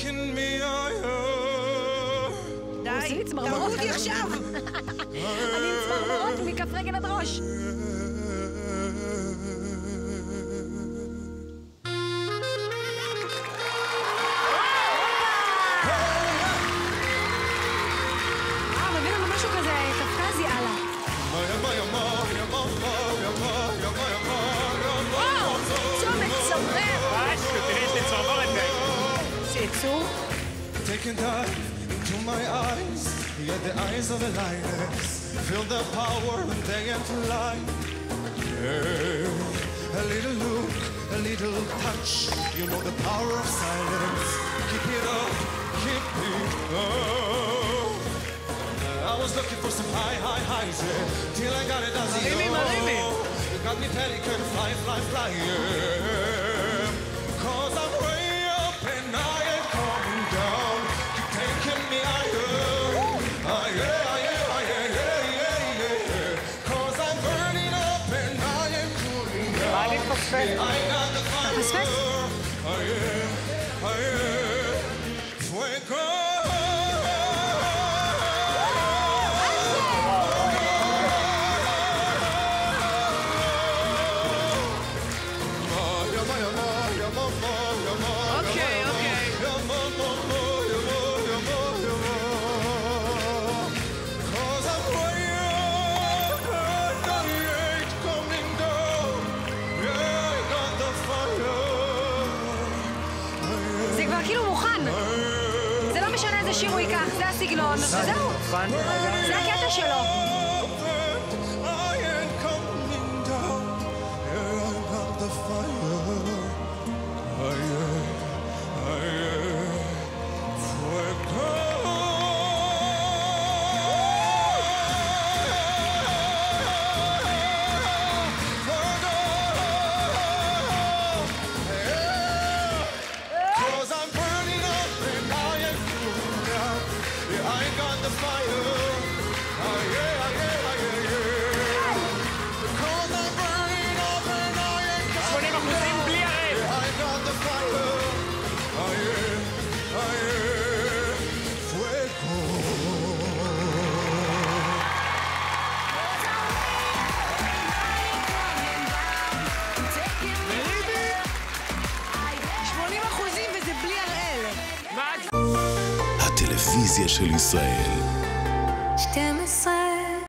די, תראו אותי עכשיו. אני עם צמרמרות מכף רגל עד ראש. מביא לנו משהו כזה קפקזי, הלאה. צומת צמרר. תראי, יש לי צמרמורת כאלה. צעצור. Taking dive into my eyes, yet the eyes of the lioness feel the power and they ain't light. A little look, a little touch, you know the power of silence. Keep it up, keep it up. I was looking for some highs, yeah, till I got it as a you got me pelican, fly, yeah. Cause I'm way up and I ain't coming down. Keep taking me higher, yeah. Cause I'm burning up and I ain't cooling down. I got the fire, fuego. זה כבר כאילו מוכן. זה לא משנה איזה שיר הוא ייקח, זה הסגנון, וזהו. זה הקטע שלו. הטלוויזיה של ישראל